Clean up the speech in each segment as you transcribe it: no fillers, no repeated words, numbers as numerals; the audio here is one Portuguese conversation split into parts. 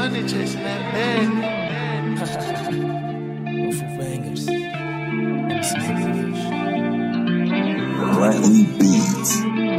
money chasing that bag. Full bangers. Bradley Beats.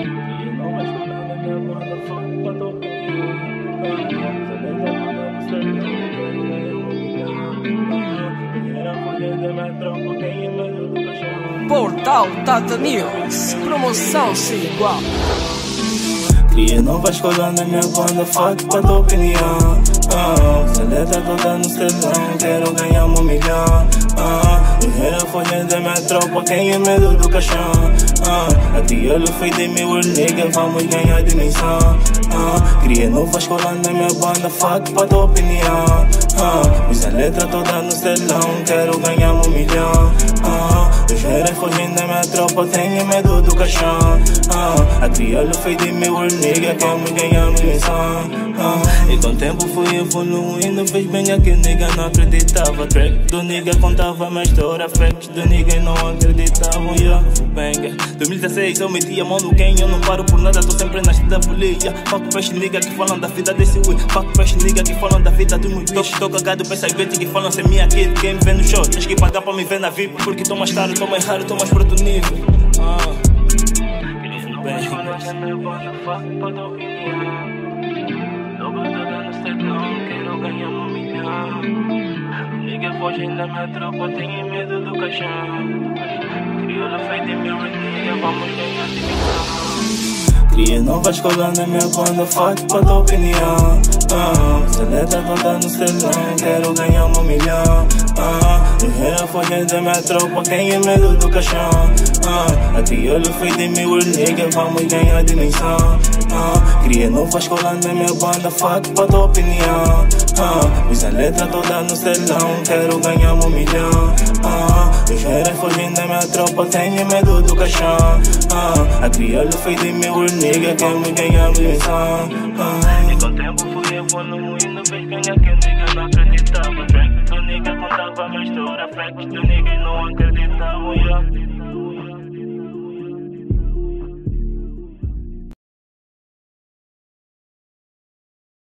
Portal Tata News, promoção sem igual. Cria nova escola na minha banda, fuck pra tua opinião. Essa letra toda no celão, quero ganhar $1 milhão. Guerreira fugindo da minha tropa, quem é medo do caixão? Aqui eu fui de mil nigga, vamos ganhar dimensão. Cria nova escola na minha banda, fuck pra tua opinião. Usa a letra toda no celão, quero ganhar $1 milhão. Guerreira fugindo da minha tropa, tenho medo do caixão. Aqui eu fui de mil nigga, queremos ganhar dimensão. E com o tempo fui evoluindo, fez bem aqui, nigga não acreditava. Track do nigga contava minha história, facts do nigga não acreditavam. Banger 2016 eu meti a mão no game, eu não paro por nada, tô sempre na da folia. Fuck fresh nigga que falam da vida desse Wii. Fuck fresh nigga que falam da vida do meu bicho. Tô cagado pra essas bitches que falam ser minha kid. Quem me vê no show, tens que pagar pra me ver na VIP. Porque tô mais caro, tô mais raro, tô mais pro outro nível. Quero ganhar $1 milhão. Nigga fugindo da minha tropa, tenho medo do caixão. Crioula fez de mil nigga, vamos ganhar dimensão. Cria nova escola na minha banda, fuck pra tua opinião. Essa letra toda no celão, quero ganhar $1 milhão. Guerreira fugindo da minha tropa, quem é medo do caixão? Aqui eu fui de mil nigga, vamos ganhar dimensão. Cria nova escola na minha banda, fuck pra tua opinião. Usa a letra toda no celão, quero ganhar $1 milhão. Guerreira fugindo da minha tropa, tenho medo do caixão. Aqui eu fui de mil nigga, queremos ganhar dimensão. E com o tempo fui evoluindo, fez bem aqui, nigga não acreditava. Track do nigga contava minha história, facts do nigga não acreditavam.